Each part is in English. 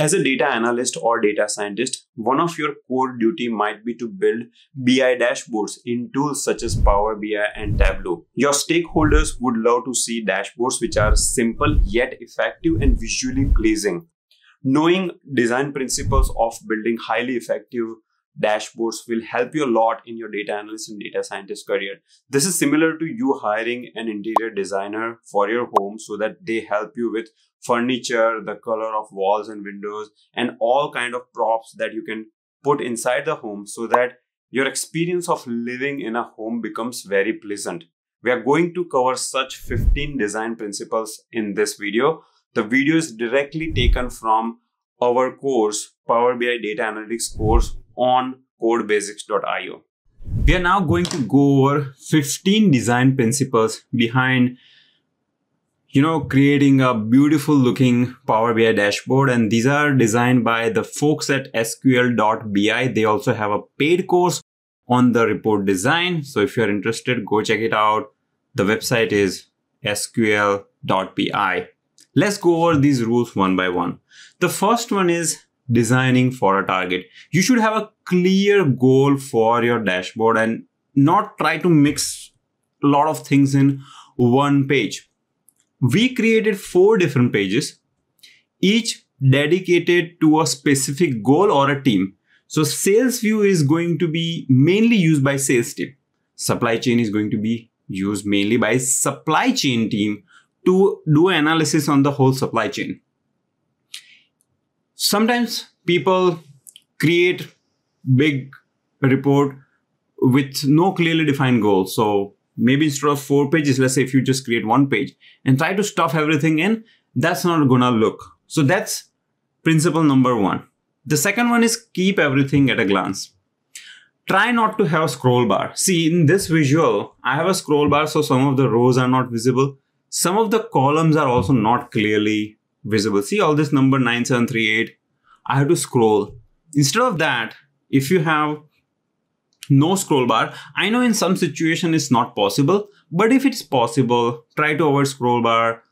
As a data analyst or data scientist, one of your core duty might be to build BI dashboards in tools such as Power BI and Tableau. Your stakeholders would love to see dashboards which are simple yet effective and visually pleasing. Knowing design principles of building highly effective dashboards will help you a lot in your data analyst and data scientist career. This is similar to you hiring an interior designer for your home so that they help you with furniture, the color of walls and windows, and all kind of props that you can put inside the home so that your experience of living in a home becomes very pleasant. We are going to cover such 15 design principles in this video. The video is directly taken from our course, Power BI Data Analytics course on codebasics.io. We are now going to go over 15 design principles behind creating a beautiful looking Power BI dashboard, and these are designed by the folks at sql.bi. They also have a paid course on the report design. So if you're interested, go check it out. The website is sql.bi. Let's go over these rules one by one. The first one is designing for a target. You should have a clear goal for your dashboard and not try to mix a lot of things in one page. We created 4 different pages, each dedicated to a specific goal or a team. So sales view is going to be mainly used by sales team. Supply chain is going to be used mainly by supply chain team to do analysis on the whole supply chain. Sometimes people create big report with no clearly defined goals. So maybe instead of 4 pages, let's say if you just create 1 page and try to stuff everything in, that's not gonna look. So that's principle number 1. The second one is keep everything at a glance. Try not to have a scroll bar. See, in this visual, I have a scroll bar, so some of the rows are not visible. Some of the columns are also not clearly visible. See all this number 9738. I have to scroll. Instead of that, if you have no scroll bar, I know in some situation it's not possible, but if it's possible, try to avoid scroll bar.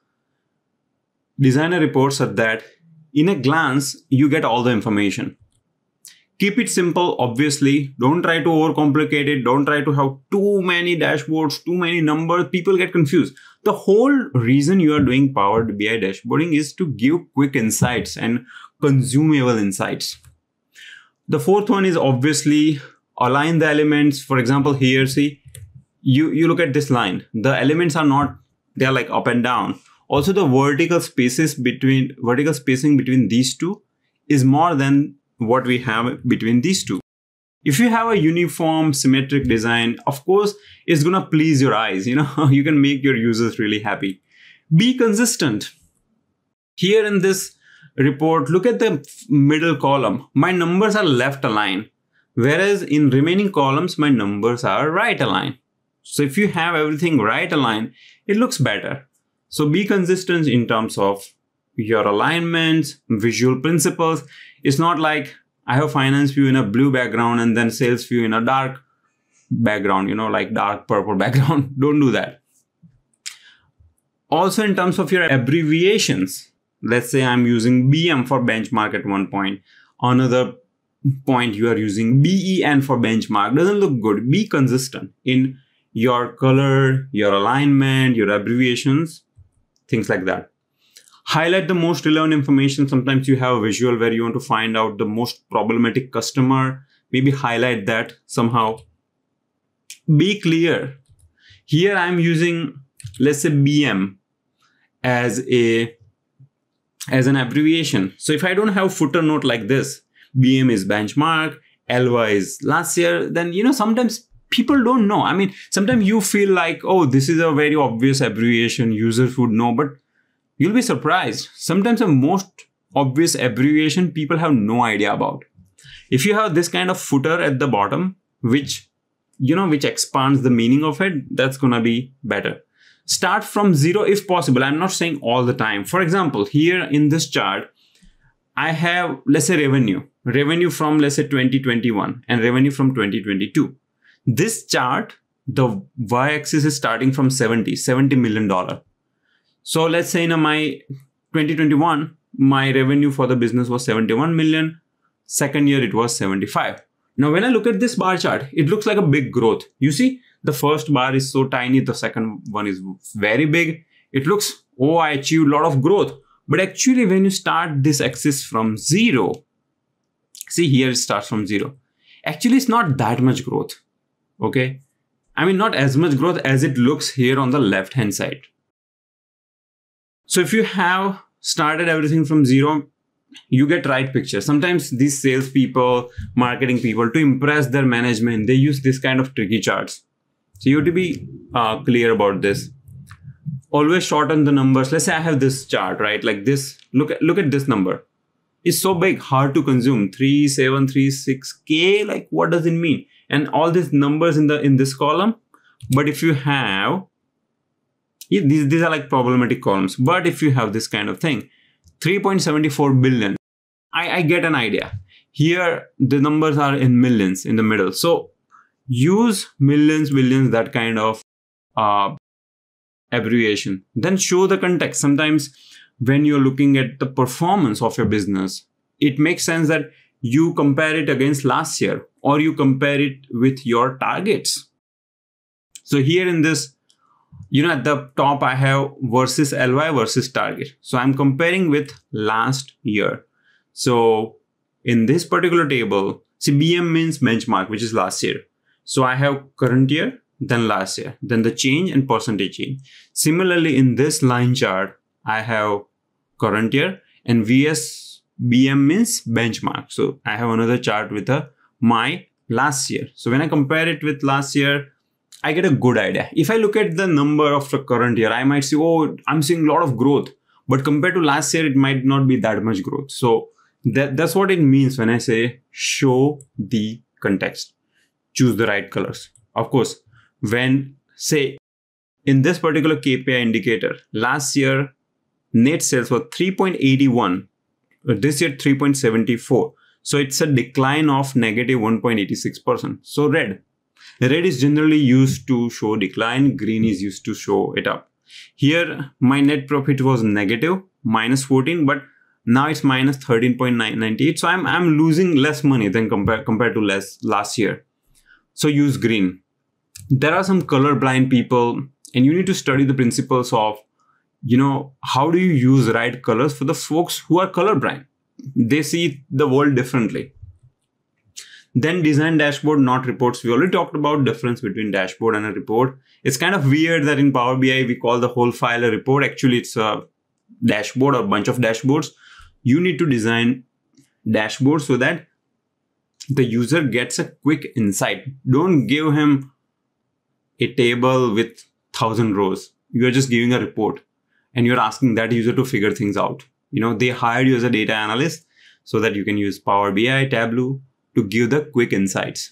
Design a report so that in a glance, you get all the information. Keep it simple, obviously. Don't try to overcomplicate it. Don't try to have too many dashboards, too many numbers. People get confused. The whole reason you are doing Power BI dashboarding is to give quick insights and consumable insights. The fourth one is obviously align the elements. For example, here, see, you look at this line. The elements are not, they're like up and down. Also, the vertical spacing between these two is more than what we have between these two. If you have a uniform symmetric design, of course, it's gonna please your eyes. You can make your users really happy. Be consistent. Here in this report, look at the middle column. My numbers are left aligned, whereas in remaining columns, my numbers are right aligned. So if you have everything right aligned, it looks better. So be consistent in terms of your alignments, visual principles. It's not like I have finance view in a blue background and then sales view in a dark background, like dark purple background. Don't do that. Also, in terms of your abbreviations, let's say I'm using BM for benchmark at one point. Another point you are using BEN for benchmark. Doesn't look good. Be consistent in your color, your alignment, your abbreviations, things like that. Highlight the most relevant information. Sometimes you have a visual where you want to find out the most problematic customer. Maybe highlight that somehow. Be clear. Here I'm using, let's say, BM as an abbreviation. So if I don't have footer note like this, BM is benchmark, LY is last year, then sometimes people don't know. I mean, sometimes you feel like, oh, this is a very obvious abbreviation, users would know, but you'll be surprised. Sometimes the most obvious abbreviation people have no idea about. If you have this kind of footer at the bottom, which expands the meaning of it, that's gonna be better. Start from 0 if possible. I'm not saying all the time. For example, here in this chart, I have, let's say, revenue from, let's say, 2021 and revenue from 2022. This chart, the y-axis is starting from $70 million. So let's say in my 2021, my revenue for the business was 71 million. Second year, it was 75. Now, when I look at this bar chart, it looks like a big growth. You see, the first bar is so tiny. The second one is very big. It looks, oh, I achieved a lot of growth. But actually, when you start this axis from zero, see here it starts from zero. Actually, it's not that much growth. Okay. I mean, not as much growth as it looks here on the left hand side. So if you have started everything from zero, you get right picture. Sometimes these salespeople, marketing people, to impress their management, they use this kind of tricky charts. So you have to be clear about this. Always shorten the numbers. Let's say I have this chart, right? Like this. Look at this number. It's so big, hard to consume. 3736K. Like, what does it mean? And all these numbers in this column. But if you have, these are like problematic columns. But if you have this kind of thing, 3.74 billion, I get an idea. Here, the numbers are in millions in the middle. So use millions, billions, that kind of abbreviation. Then show the context. Sometimes when you're looking at the performance of your business, it makes sense that you compare it against last year or you compare it with your targets. So here in this, at the top, I have versus LY versus target. So I'm comparing with last year. So in this particular table, see, BM means benchmark, which is last year. So I have current year, then last year, then the change and percentage change. Similarly, in this line chart, I have current year and VS BM means benchmark. So I have another chart with my last year. So when I compare it with last year, I get a good idea. If I look at the number of the current year, I might say, oh, I'm seeing a lot of growth. But compared to last year, it might not be that much growth. So that's what it means when I say show the context. Choose the right colors. Of course, when say in this particular KPI indicator, last year net sales were 3.81, this year 3.74. So it's a decline of negative 1.86%. So red is generally used to show decline. Green is used to show it up. Here, my net profit was negative, minus 14, but now it's minus 13.98. So I'm losing less money than compared to last year. So use green. There are some colorblind people, and you need to study the principles of, how do you use right colors for the folks who are colorblind? They see the world differently. Then design dashboard, not reports. We already talked about difference between dashboard and a report. It's kind of weird that in Power BI, we call the whole file a report. Actually, it's a dashboard or a bunch of dashboards. You need to design dashboards so that the user gets a quick insight. Don't give him a table with 1,000 rows. You're just giving a report and you're asking that user to figure things out. They hired you as a data analyst so that you can use Power BI, Tableau to give the quick insights.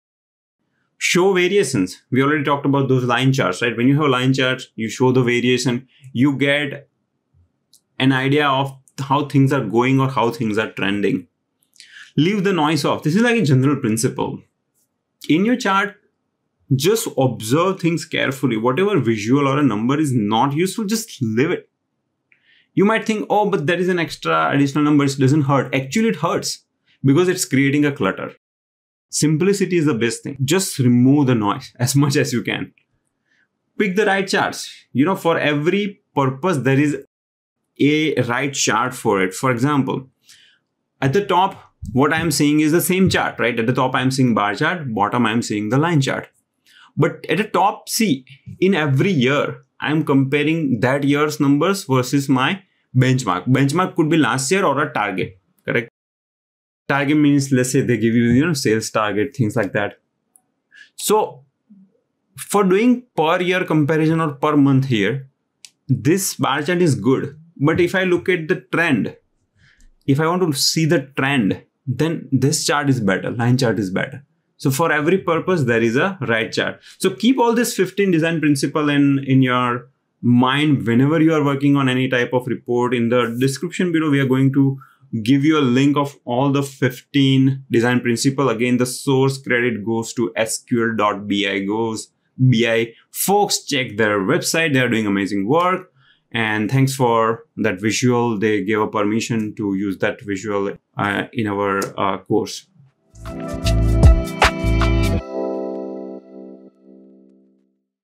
Show variations. We already talked about those line charts, right? When you have line charts, you show the variation, you get an idea of how things are going or how things are trending. Leave the noise off. This is like a general principle. In your chart, just observe things carefully. Whatever visual or a number is not useful, just leave it. You might think, oh, but there is an extra additional number. It doesn't hurt. Actually, it hurts because it's creating a clutter. Simplicity is the best thing. Just remove the noise as much as you can. Pick the right charts. For every purpose, there is a right chart for it. For example, at the top, what I'm seeing is the same chart, right? At the top, I'm seeing bar chart. Bottom, I'm seeing the line chart. But at the top, see, in every year, I'm comparing that year's numbers versus my benchmark. Benchmark could be last year or a target, correct? Target means, let's say they give you, sales target, things like that. So for doing per year comparison or per month here, this bar chart is good. But if I look at the trend, if I want to see the trend, then this chart is better. Line chart is better. So for every purpose, there is a right chart. So keep all this 15 design principle in your mind whenever you are working on any type of report. In the description below, we are going to give you a link of all the 15 design principle. Again, the source credit goes to sql.bi. BI folks, check their website. They are doing amazing work. And thanks for that visual. They gave a permission to use that visual in our course.